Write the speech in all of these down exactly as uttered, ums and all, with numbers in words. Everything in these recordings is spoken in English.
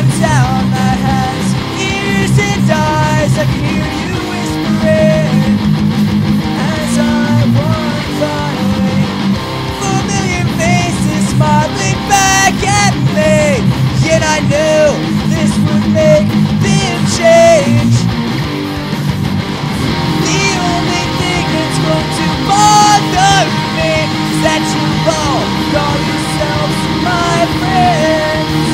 town that has ears and eyes. I can hear you whispering as I walk far away. Familiar faces smiling back at me, yet I knew this would make them change. The only thing that's going to bother me is that you all call yourselves my friends.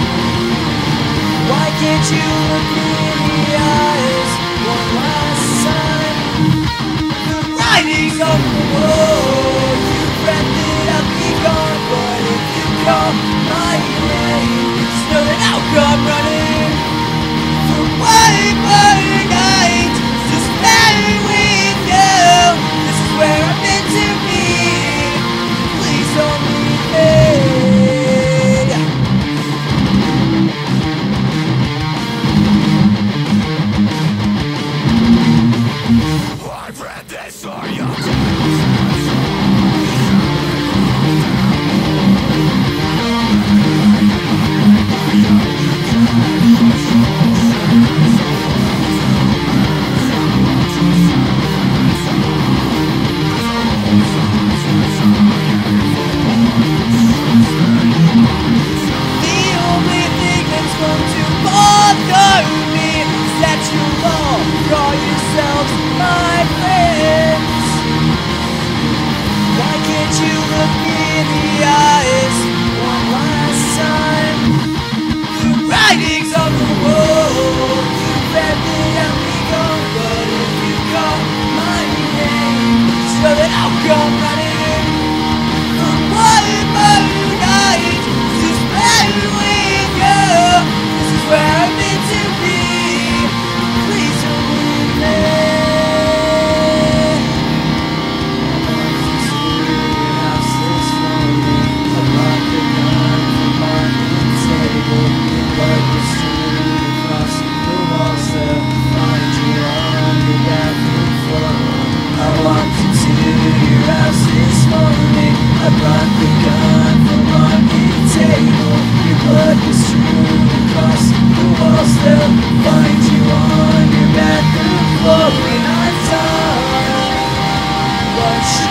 Why can't you look me in the eyes one last time? The writing's on the wall. You read that I'll be gone, but if you call my name, just know that I'll come running for one more night. Just stay with you. This is where I'm meant to be. Please don't leave me. I've read this, are you? Call yourselves my friends. Why can't you look me in the eyes one last time? The writing's on the wall. You read that I'll be gone, but if you call my name, just know that I'll come running for one more night. Just spend with you. This is where I'm meant to be. Please don't leave me. House this morning, I brought the gun from my table. Your blood was strewn across the walls. They'll find you on your bathroom floor. I walked into your house this morning. I brought the gun from on your table. Your blood was strewn across the walls. They'll find you on your bathroom floor when I'm done. But